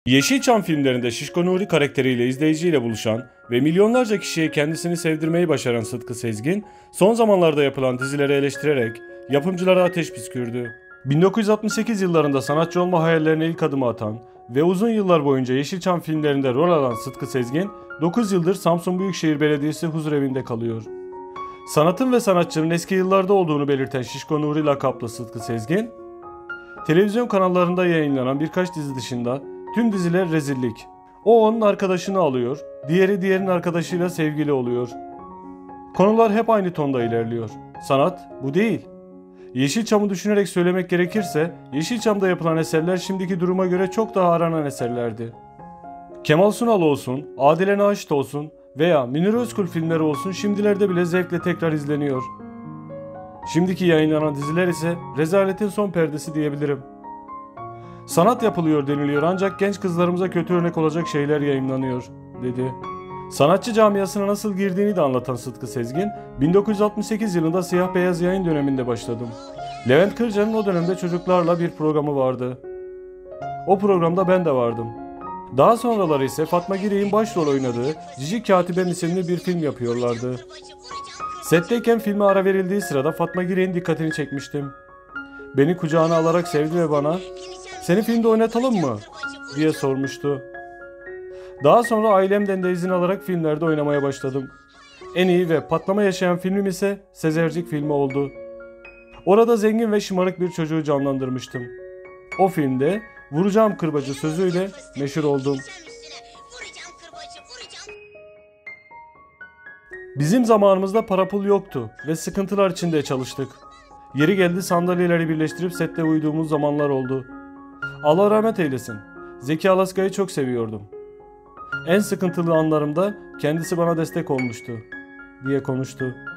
Yeşilçam filmlerinde Şişko Nuri karakteriyle izleyiciyle buluşan ve milyonlarca kişiye kendisini sevdirmeyi başaran Sıtkı Sezgin, son zamanlarda yapılan dizileri eleştirerek yapımcılara ateş püskürdü. 1968 yıllarında sanatçı olma hayallerine ilk adımı atan ve uzun yıllar boyunca Yeşilçam filmlerinde rol alan Sıtkı Sezgin, 9 yıldır Samsun Büyükşehir Belediyesi huzurevinde kalıyor. Sanatın ve sanatçının eski yıllarda olduğunu belirten Şişko Nuri lakaplı Sıtkı Sezgin, televizyon kanallarında yayınlanan birkaç dizi dışında tüm diziler rezillik. O onun arkadaşını alıyor, diğeri diğerinin arkadaşıyla sevgili oluyor. Konular hep aynı tonda ilerliyor. Sanat bu değil. Yeşilçam'ı düşünerek söylemek gerekirse, Yeşilçam'da yapılan eserler şimdiki duruma göre çok daha aranan eserlerdi. Kemal Sunal olsun, Adile Naşit olsun veya Münir Özkul filmleri olsun şimdilerde bile zevkle tekrar izleniyor. Şimdiki yayınlanan diziler ise rezaletin son perdesi diyebilirim. Sanat yapılıyor deniliyor ancak genç kızlarımıza kötü örnek olacak şeyler yayınlanıyor, dedi. Sanatçı camiasına nasıl girdiğini de anlatan Sıtkı Sezgin, 1968 yılında siyah beyaz yayın döneminde başladım. Levent Kırca'nın o dönemde çocuklarla bir programı vardı. O programda ben de vardım. Daha sonraları ise Fatma Girey'in başrol oynadığı Cici Katiben isimli bir film yapıyorlardı. Setteyken filme ara verildiği sırada Fatma Girey'in dikkatini çekmiştim. Beni kucağına alarak sevdi ve bana "Seni filmde oynatalım mı?" diye sormuştu. Daha sonra ailemden de izin alarak filmlerde oynamaya başladım. En iyi ve patlama yaşayan filmim ise Sezercik filmi oldu. Orada zengin ve şımarık bir çocuğu canlandırmıştım. O filmde "Vuracağım kırbacı" sözüyle meşhur oldum. Bizim zamanımızda para pul yoktu ve sıkıntılar içinde çalıştık. Yeri geldi sandalyeleri birleştirip sette uyuduğumuz zamanlar oldu. Allah rahmet eylesin. Zeki Alaska'yı çok seviyordum. En sıkıntılı anlarımda kendisi bana destek olmuştu, diye konuştu.